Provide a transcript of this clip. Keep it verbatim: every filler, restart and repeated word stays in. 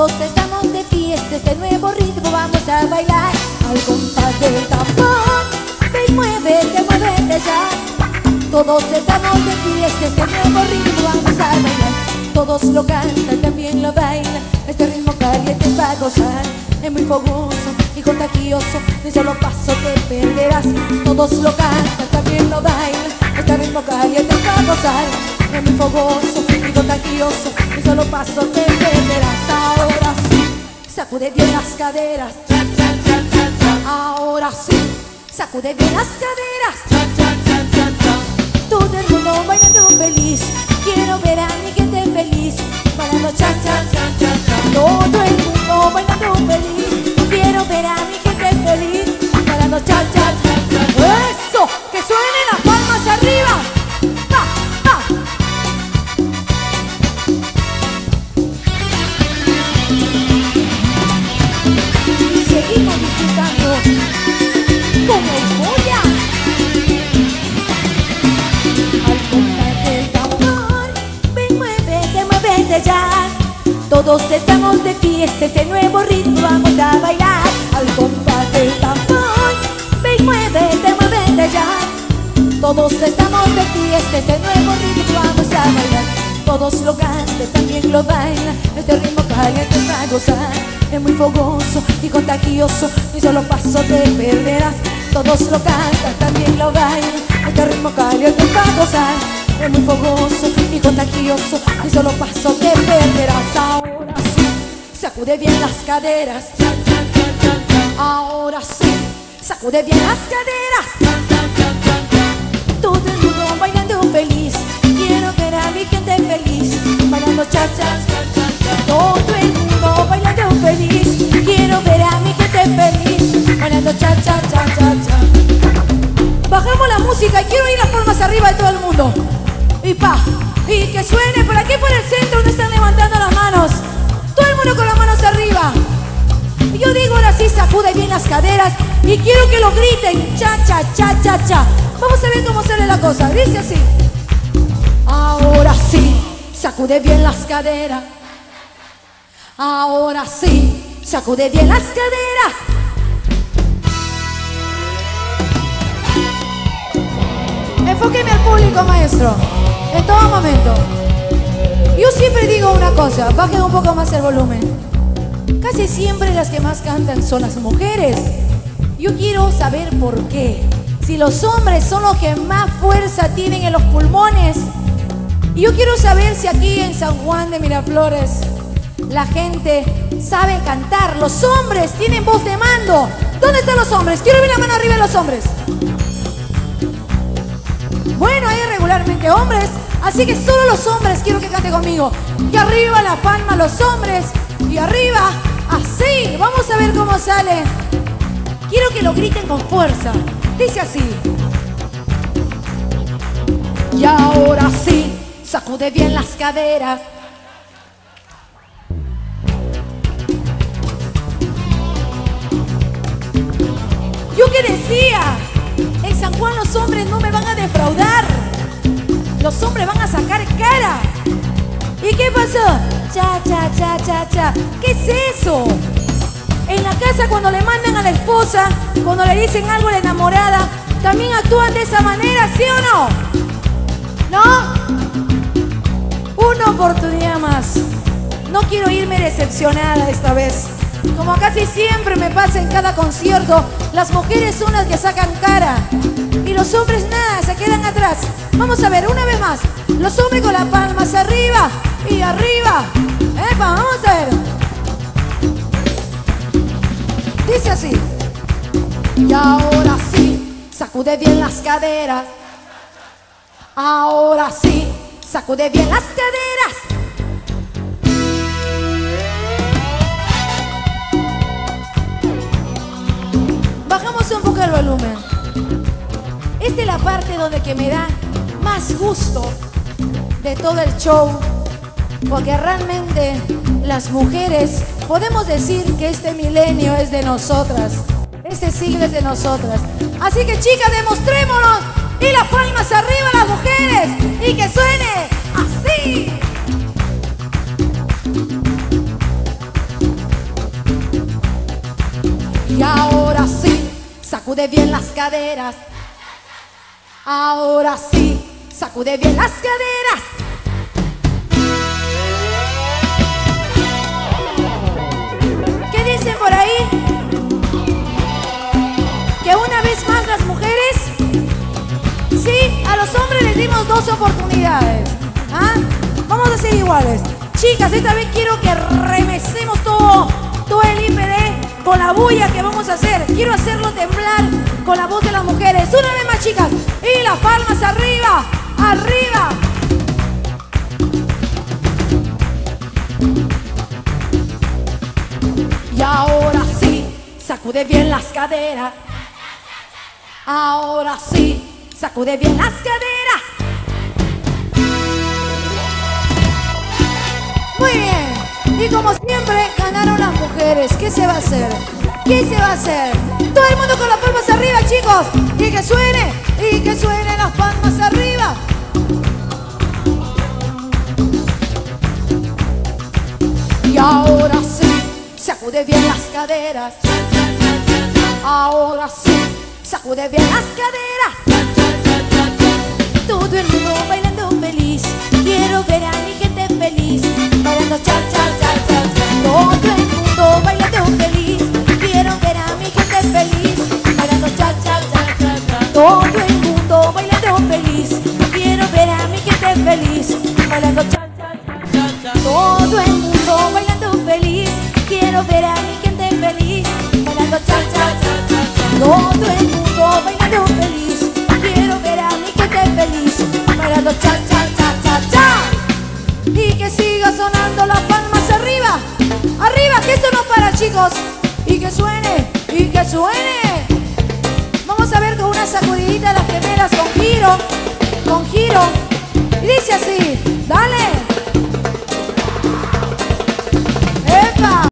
Todos estamos de fiesta, este nuevo ritmo vamos a bailar al compás del tambor. Ven, muévete, muévete ya. Todos estamos de fiesta, este nuevo ritmo vamos a bailar. Todos lo cantan, también lo bailan. Este ritmo caliente es para gozar. Es muy fogoso y contagioso, de solo paso te perderás. Todos lo cantan, también lo bailan. Este ritmo caliente es para gozar. Es muy fogoso y contagioso, de solo paso te perderás. Ahora sí, sacude bien las caderas. Ahora sí, sacude bien las caderas. Todo el mundo bailando feliz. Quiero ver a mi gente feliz, bailando cha cha cha cha cha. Todo el mundo bailando feliz. Quiero ver a mi gente feliz, bailando cha cha cha cha. Eso, que suenen las palmas arriba. Pa, pa. Y seguimos disfrutando con euforia. Al compás del tambor, ven, muévete, muévete ya. Todos estamos de fiesta, este nuevo ritmo vamos a bailar al compás del tambor. Ven, muévete, muévete ya. Todos estamos de fiesta, este nuevo ritmo vamos a bailar. Todos lo cantan, también lo bailan. Este ritmo caliente es para gozar. Es muy fogoso y contagioso, y solo paso te perderás. Todos lo cantan, también lo bailan. Este ritmo caliente es para gozar. Es muy fogoso y contagioso, y solo paso te perderás. Ahora sí, sacude bien las caderas. Ahora sí, sacude bien las caderas. Todo el mundo bailando feliz. Quiero ver a mi gente feliz, bailando cha cha cha cha. Todo el mundo bailando feliz. Quiero ver a mi gente feliz, bailando cha cha cha cha cha. Bajamos la música y quiero ir las palmas arriba de todo el mundo. Y pa, y que suene por aquí por el centro donde están levantando las manos. Todo el mundo con las manos arriba. Y yo digo ahora sí, sacude bien las caderas. Y quiero que lo griten, cha cha cha cha cha. Vamos a ver cómo sale la cosa, dice así. Ahora sí, sacude bien las caderas. Ahora sí, sacude bien las caderas. Enfóqueme al público, maestro, en todo momento. Yo siempre digo una cosa, bajen un poco más el volumen. Casi siempre las que más cantan son las mujeres. Yo quiero saber por qué. Si los hombres son los que más fuerza tienen en los pulmones. Y yo quiero saber si aquí en San Juan de Miraflores la gente sabe cantar. Los hombres tienen voz de mando. ¿Dónde están los hombres? Quiero ver la mano arriba de los hombres. Bueno, hay regularmente hombres, así que solo los hombres quiero que cante conmigo. Y arriba la palma los hombres. Y arriba, así. Vamos a ver cómo sale. Quiero que lo griten con fuerza. Dice así. Y ahora sí, sacude bien las caderas. ¿Yo qué decía? En San Juan los hombres no me van a defraudar. Los hombres van a sacar cara. ¿Y qué pasó? Cha, cha, cha, cha, cha. ¿Qué es eso? En la casa cuando le mandan a la esposa, cuando le dicen algo a la enamorada, ¿también actúan de esa manera, sí o no? ¿No? Una oportunidad más. No quiero irme decepcionada esta vez. Como casi siempre me pasa en cada concierto, las mujeres son las que sacan cara y los hombres nada, se quedan atrás. Vamos a ver, una vez más. Los hombres con las palmas arriba y arriba. ¡Epa! Vamos a ver. Dice así. Y ahora sí, sacude bien las caderas. Ahora sí, sacude bien las caderas. Bajamos un poco el volumen. Esta es la parte donde que me da más gusto de todo el show, porque realmente las mujeres podemos decir que este milenio es de nosotras, este siglo es de nosotras. Así que chicas, demostrémonos. Y las palmas arriba las mujeres. Y que suene así. ahora sí, sacude bien las caderas. Ahora sí, sacude bien las caderas. ¿Qué dicen por ahí? Que una vez más las mujeres, sí, a los hombres les dimos dos oportunidades. ¿Ah? Vamos a ser iguales. Chicas, esta vez quiero que remecemos todo, todo el I P D con la bulla que vamos a hacer. Quiero hacerlo temblar con la voz de las mujeres. Una vez más, chicas. Y las palmas arriba, arriba. Y ahora sí, sacude bien las caderas. Ahora sí, sacude bien las caderas. Muy bien. Y como siempre, ganaron las mujeres. ¿Qué se va a hacer? ¿Qué se va a hacer? Todo el mundo con las palmas arriba, chicos. Y que suene, y que suenen las palmas arriba. Y ahora sí, sacude bien las caderas. Ahora sí, sacude bien las caderas. Todo el mundo bailando feliz. Quiero ver a mi gente feliz. Bailando cha cha cha cha. Todo el mundo bailando feliz. Quiero ver a mi gente feliz. Bailando cha cha cha cha. Todo el mundo bailando feliz. Quiero ver a mi gente feliz. Bailando cha cha cha cha. Todo el mundo bailando feliz. Quiero ver a mi gente feliz. Bailando cha cha cha cha. Todo el mundo bailando feliz. Quiero ver a mi gente feliz. Bailando cha cha cha cha cha. Y que siga sonando las palmas arriba. Arriba, que esto no para, chicos. Y que suene, y que suene. Vamos a ver con una sacudidita las gemelas con giro. Con giro. Y dice así, dale.